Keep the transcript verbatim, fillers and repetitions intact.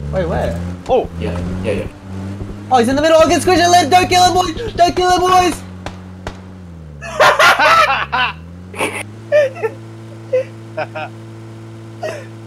Wait, where? Oh! Yeah, yeah, yeah. Oh, he's in the middle. I can squish it. Let don't kill him, boys. Don't kill him, boys.